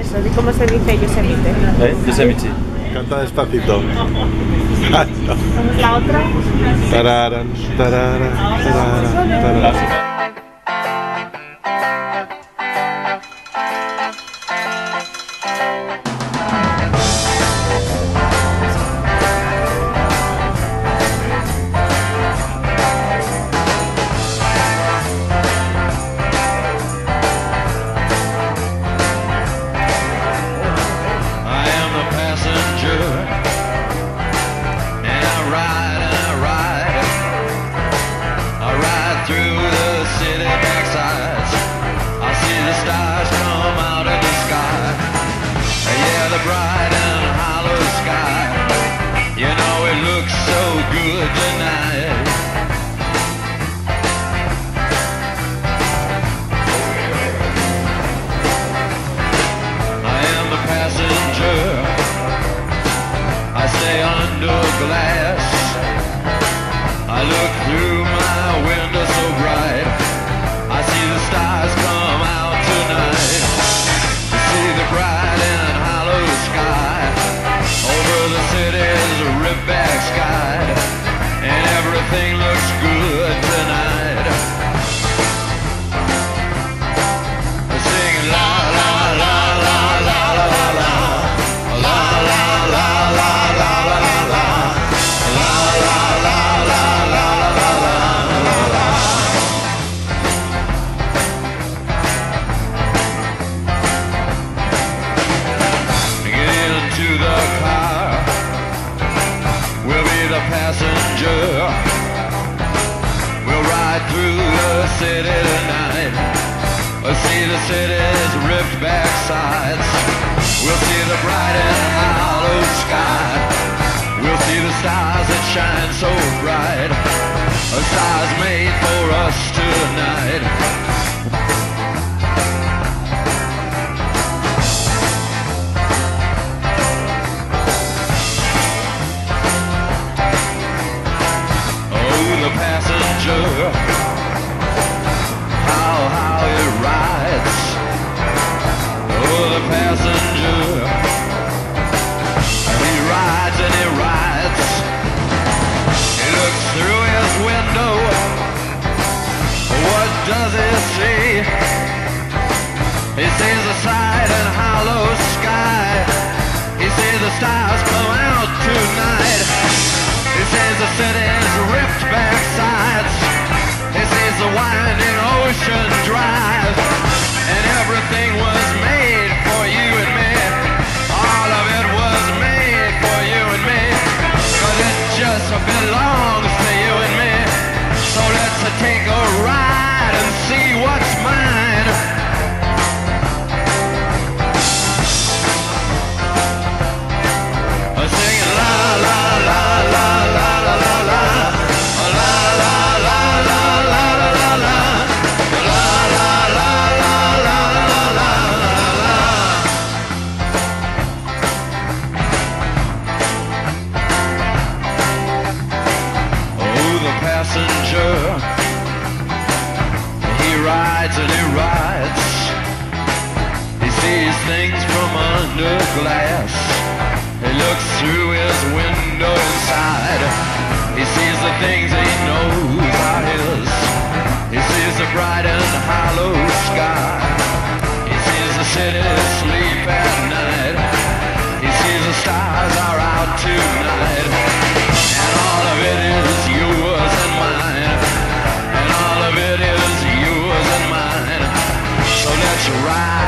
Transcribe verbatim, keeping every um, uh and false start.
eso? ¿Y cómo se dice Yosemite? ¿Eh? Yosemite. Canta despacito. ¿Cómo es la otra? Tararan, tarara, tarara, tarara. Glass. I look through my window so bright, I see the stars come out tonight. I see the bright and hollow sky over the city's ripped-back sky, and everything looks good tonight. I sing la la la la la la la la la la la la la la la. Passenger, we'll ride through the city tonight. We'll see the city's ripped back sides. We'll see the bright and hollow sky. We'll see the stars that shine so bright. A stars made for us tonight. Passenger, how, how it rides. Oh, the passenger, he rides and he rides. He looks through his window. What does he see? He sees the side and hollow sky. He sees the stars come out tonight. He sees the city's ripped back sides. He sees the winding ocean drive. And everything was made for you and me. All of it was made for you and me. Cause it just belongs to you and me. So let's take a ride and see what's mine. Singing la la la la la la la la la la la la la la la la Oh, the passenger, he rides and he rides. He sees things from under glass. He looks through his window inside. He sees the things he knows are his. He sees the bright and hollow sky. He sees the city sleep at night. He sees the stars are out tonight. And all of it is yours and mine. And all of it is yours and mine. So let's ride.